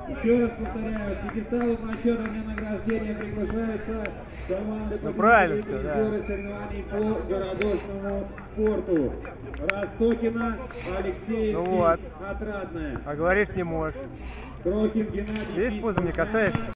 Еще раз повторяю, к пьедесталу почетного награждения приглашаются команды победителей соревнований по городочному спорту. Ростокина, Алексеевский, Отрадная. А говоришь не можешь. Крохин Геннадий. Видишь, пузо не касаешься?